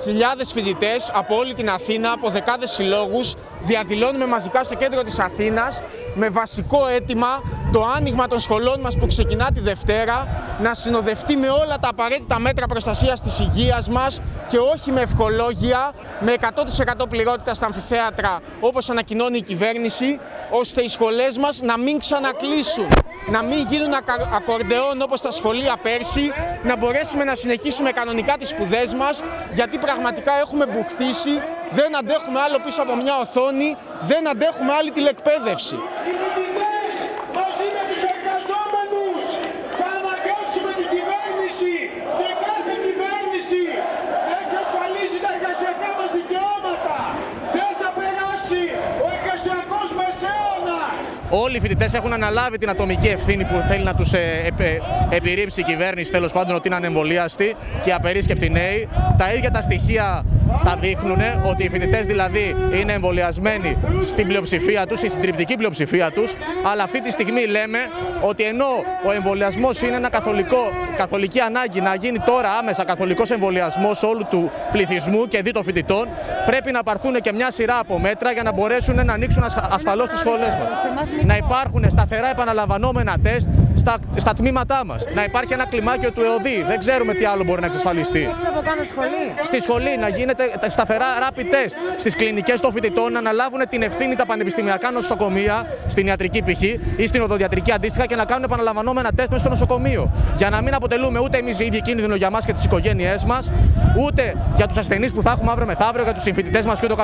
χιλιάδες φοιτητές από όλη την Αθήνα, από δεκάδες συλλόγους, διαδηλώνουμε μαζικά στο κέντρο της Αθήνας με βασικό αίτημα το άνοιγμα των σχολών μας που ξεκινά τη Δευτέρα να συνοδευτεί με όλα τα απαραίτητα μέτρα προστασίας της υγείας μας και όχι με ευχολόγια, με 100% πληρότητα στα αμφιθέατρα όπως ανακοινώνει η κυβέρνηση, ώστε οι σχολές μας να μην ξανακλείσουν, να μην γίνουν ακορντεόν όπως τα σχολεία πέρσι, να μπορέσουμε να συνεχίσουμε κανονικά τις σπουδές μας, γιατί πραγματικά έχουμε μπουχτίσει, δεν αντέχουμε άλλο πίσω από μια οθόνη, δεν αντέχουμε άλλη τηλεκπαίδευση. Μαζί με τους εργαζόμενους θα αναγκάσουμε την κυβέρνηση και κάθε κυβέρνηση να εξασφαλίσει τα εργασιακά μας δικαιώματα. Δεν θα περάσει ο εργασιακός μεσαίωνας. Όλοι οι φοιτητές έχουν αναλάβει την ατομική ευθύνη που θέλει να τους επιρρύψει η κυβέρνηση, τέλος πάντων, ότι είναι ανεμβολίαστοι και απερίσκεπτοι νέοι. Τα ίδια τα στοιχεία τα δείχνουν, ότι οι φοιτητές δηλαδή είναι εμβολιασμένοι στην πλειοψηφία τους, στη συντριπτική πλειοψηφία τους, αλλά αυτή τη στιγμή λέμε ότι ενώ ο εμβολιασμός είναι ένα καθολική ανάγκη να γίνει τώρα άμεσα καθολικός εμβολιασμός όλου του πληθυσμού και δι των φοιτητών, πρέπει να πάρθουν και μια σειρά από μέτρα για να μπορέσουν να ανοίξουν ασφαλώς τις σχολές μας. Να υπάρχουν σταθερά επαναλαμβανόμενα τεστ στα τμήματά μας. Να υπάρχει ένα κλιμάκιο του ΕΟΔΗ. Δεν ξέρουμε τι άλλο μπορεί να εξασφαλιστεί. Στη σχολή να γίνεται σταθερά rapid test. Στις κλινικές των φοιτητών να αναλάβουν την ευθύνη τα πανεπιστημιακά νοσοκομεία, στην ιατρική π.χ. ή στην οδοντιατρική αντίστοιχα, και να κάνουν επαναλαμβανόμενα τεστ μέσα στο νοσοκομείο. Για να μην αποτελούμε ούτε εμείς οι ίδιοι κίνδυνο για μας και τις οικογένειές μας, ούτε για τους ασθενείς που θα έχουμε αύριο μεθαύριο, για τους συμφοιτητές μας κ.ο.κ.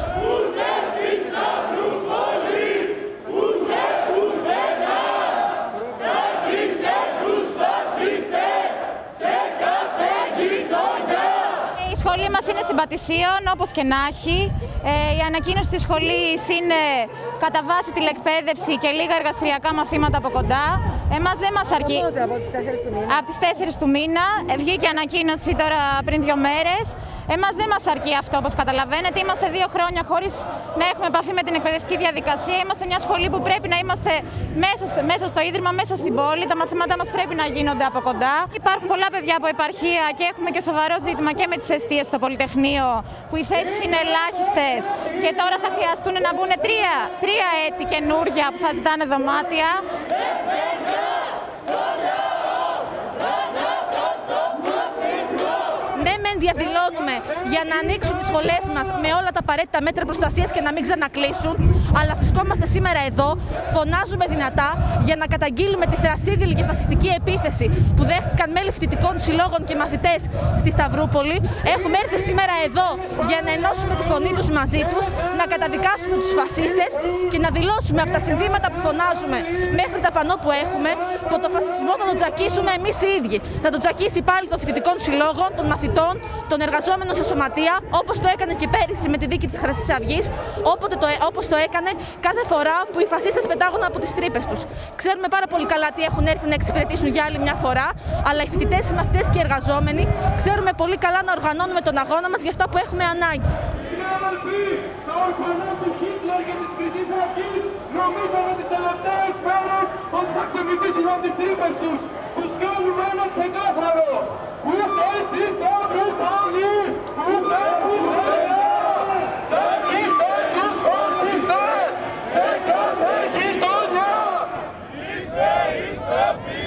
Η σχολή μας είναι στην Πατησίων, όπως και να έχει. Η ανακοίνωση της σχολής είναι κατά βάση τηλεκπαίδευση και λίγα εργαστηριακά μαθήματα από κοντά. Εμάς δεν μας αρκεί. Από τις 4 του μήνα. Από τις 4 του μήνα. Βγήκε ανακοίνωση τώρα πριν 2 μέρες. Εμάς δεν μας αρκεί αυτό, όπως καταλαβαίνετε. Είμαστε 2 χρόνια χωρίς να έχουμε επαφή με την εκπαιδευτική διαδικασία. Είμαστε μια σχολή που πρέπει να είμαστε μέσα στο ίδρυμα, μέσα στην πόλη. Τα μαθήματά μας πρέπει να γίνονται από κοντά. Υπάρχουν πολλά παιδιά από επαρχία και έχουμε και σοβαρό ζήτημα και με τις εστίες στο Πολυτεχνείο, που οι θέσεις είναι ελάχιστες και τώρα θα χρειαστούν να μπουν τρία έτη καινούρια που θα ζητάνε δωμάτια. Ναι, μεν διαδηλώνουμε για να ανοίξουν οι σχολές μας με όλα τα απαραίτητα μέτρα προστασίας και να μην ξανακλείσουν, αλλά βρισκόμαστε σήμερα εδώ, φωνάζουμε δυνατά για να καταγγείλουμε τη θρασίδηλη και φασιστική επίθεση που δέχτηκαν μέλη φοιτητικών συλλόγων και μαθητές στη Σταυρούπολη. Έχουμε έρθει σήμερα εδώ για να ενώσουμε τη φωνή τους μαζί τους, να καταδικάσουμε τους φασίστες και να δηλώσουμε από τα συνθήματα που φωνάζουμε μέχρι τα πανό που έχουμε, που το φασισμό θα τον τζακίσουμε εμείς οι ίδιοι. Θα τον τζακίσει πάλι των φοιτητικών συλλόγων, των μαθητών, των εργαζόμενων στα σωματεία, όπως το έκανε και πέρυσι με τη δίκη της Χρυσής Αυγής, όπως το έκανε κάθε φορά που οι φασίστες πετάγουν από τις τρύπες τους. Ξέρουμε πάρα πολύ καλά τι έχουν έρθει να εξυπηρετήσουν για άλλη μια φορά, αλλά οι φοιτητές, οι μαθητές και οι εργαζόμενοι ξέρουμε πολύ καλά να οργανώνουμε τον αγώνα μας για αυτά που έχουμε ανάγκη. Νομίζανε τις τελευταίες μέρες ότι θα ξεμητήσουν από τις τρύπες τους. Τους κάνουμε ένα ξεκάθαρο. Ούτε εσείς θα βρεθάνει, ούτε πουθενά. Σαγίστε τους φασιστές σε κάθε γειτονιά. Είστε οι σαποί.